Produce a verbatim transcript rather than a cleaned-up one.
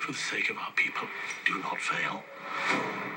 For the sake of our people, do not fail.